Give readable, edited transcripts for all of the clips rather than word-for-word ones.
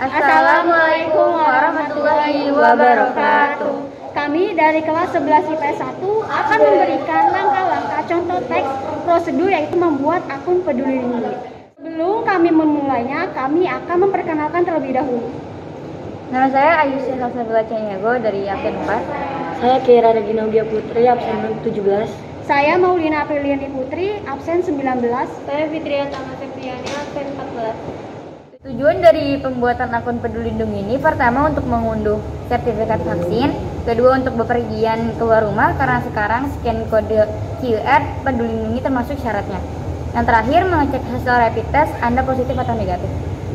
Assalamualaikum warahmatullahi wabarakatuh. Kami dari kelas 11 IPS 1 akan memberikan langkah-langkah contoh teks prosedur yaitu membuat akun Peduli Lindungi. Sebelum kami memulainya, kami akan memperkenalkan terlebih dahulu. Nama saya Ayusya Salsabila Caniago dari absen 4. Saya Kira Regina Udia Putri, absen 17. Saya Maulina Apriliani Putri, absen 19. Saya Fitriana Septiani, absen 14. Tujuan dari pembuatan akun Peduli Lindungi ini pertama untuk mengunduh sertifikat vaksin, kedua untuk bepergian keluar rumah karena sekarang scan kode QR Peduli Lindungi termasuk syaratnya. Yang terakhir mengecek hasil rapid test Anda positif atau negatif.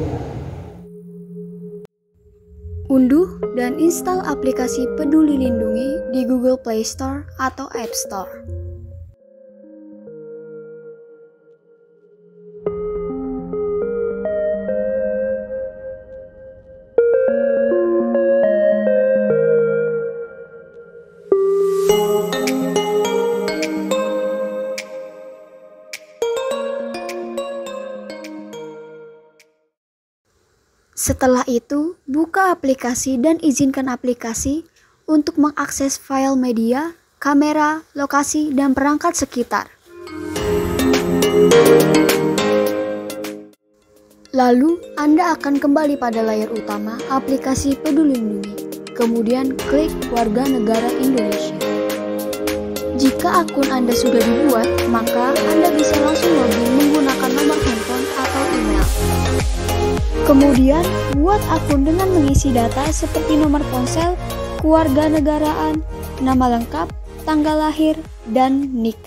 Unduh dan install aplikasi Peduli Lindungi di Google Play Store atau App Store. Setelah itu, buka aplikasi dan izinkan aplikasi untuk mengakses file media, kamera, lokasi, dan perangkat sekitar. Lalu, Anda akan kembali pada layar utama aplikasi Peduli Lindungi, kemudian klik Warga Negara Indonesia. Jika akun Anda sudah dibuat, maka Anda bisa langsung login menggunakan nomor handphone atau email. Kemudian, buat akun dengan mengisi data seperti nomor ponsel, kewarganegaraan, nama lengkap, tanggal lahir, dan NIK.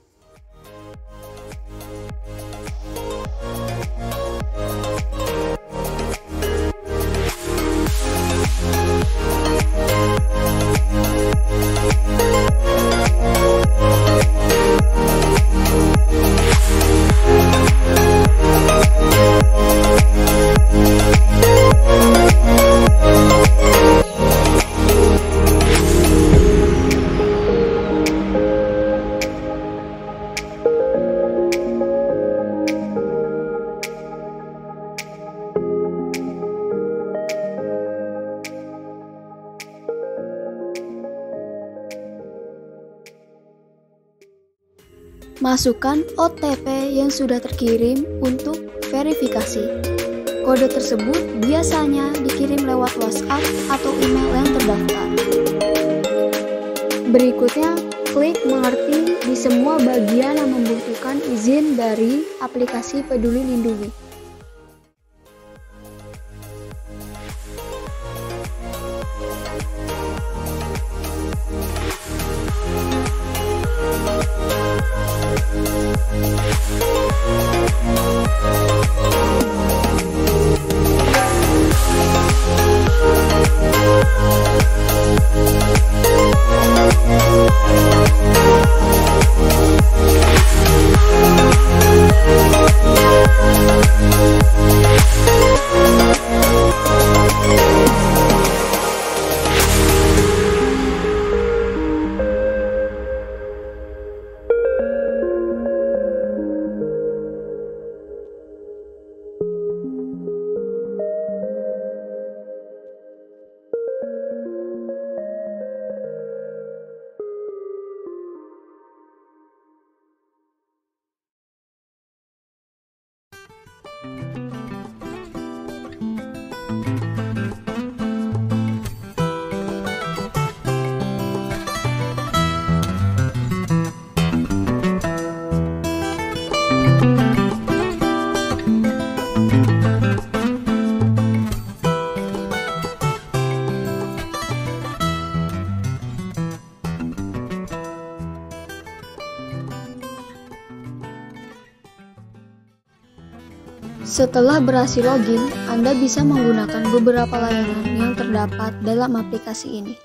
Masukkan OTP yang sudah terkirim untuk verifikasi. Kode tersebut biasanya dikirim lewat WhatsApp atau email yang terdaftar. Berikutnya, klik mengerti di semua bagian yang membutuhkan izin dari aplikasi Peduli Lindungi. Setelah berhasil login, Anda bisa menggunakan beberapa layanan yang terdapat dalam aplikasi ini.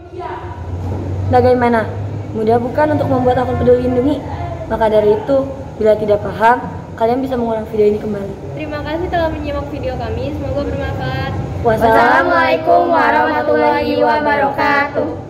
Bagaimana? Mudah bukan untuk membuat akun Peduli Lindungi? Maka dari itu, Bila tidak paham, kalian bisa mengulang video ini kembali. Terima kasih telah menyimak video kami, semoga bermanfaat. Wassalamualaikum warahmatullahi wabarakatuh.